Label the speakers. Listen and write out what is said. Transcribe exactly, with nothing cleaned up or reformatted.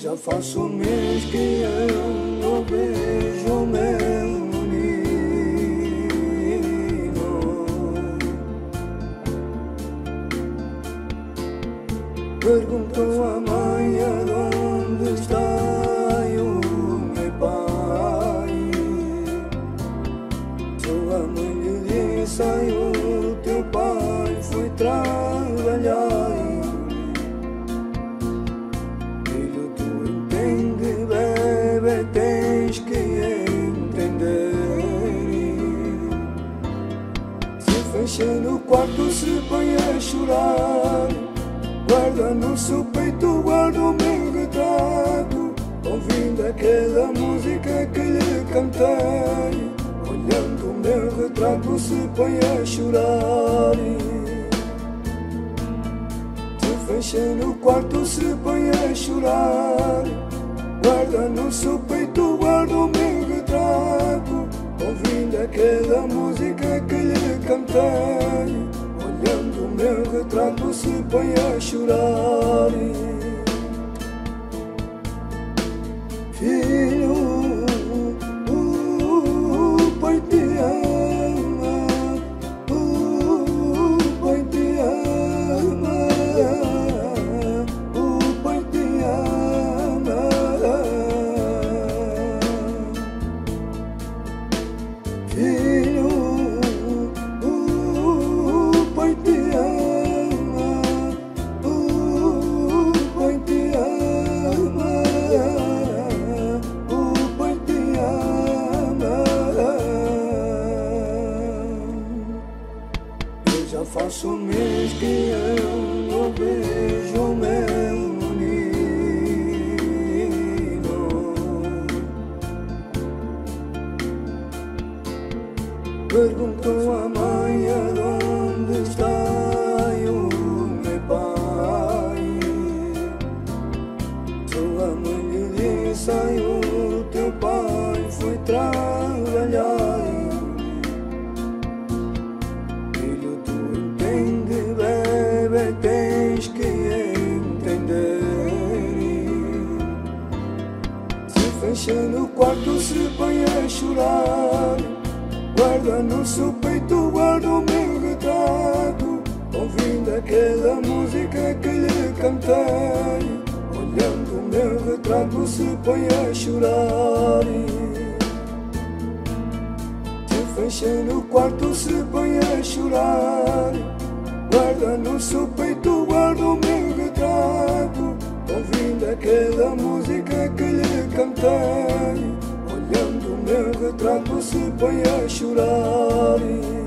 Speaker 1: Já faço um mês que eu não vejo o meu menino. Perguntou à mãe aonde está o meu pai. Sua mãe lhe disse: ai, o teu pai foi trabalhar. Tens que entender. Se fecha no quarto, se põe a chorar, guarda no seu peito, guarda o meu retrato, ouvindo aquela música que lhe cantei. Olhando o meu retrato, se põe a chorar. Se fecha no quarto, se põe a chorar, guarda no seu peito, guarda o meu retrato, ouvindo aquela música que lhe cantei. Olhando o meu retrato, se põe a chorar. Filho, o pai te ama, o pai te ama, o pai te ama. Filho, o pai te ama, o pai te ama, o pai te ama. Eu já faço um mês que eu não vejo o meu menino. Perguntou à mãe aonde está o meu pai. Sua mãe lhe disse: ai, o teu pai foi trabalhar. Filho, tu entende, bebê, tens que entender. Se fecha no quarto, se põe a chorar, guarda no seu peito, guarda o meu retrato, ouvindo aquela música que lhe cantei. Olhando o meu retrato, se põe a chorar. Se fecha no quarto, se põe a chorar, guarda no seu peito, guarda o meu retrato, ouvindo aquela música que lhe cantei. Olhando o meu retrato, se põe a chorar.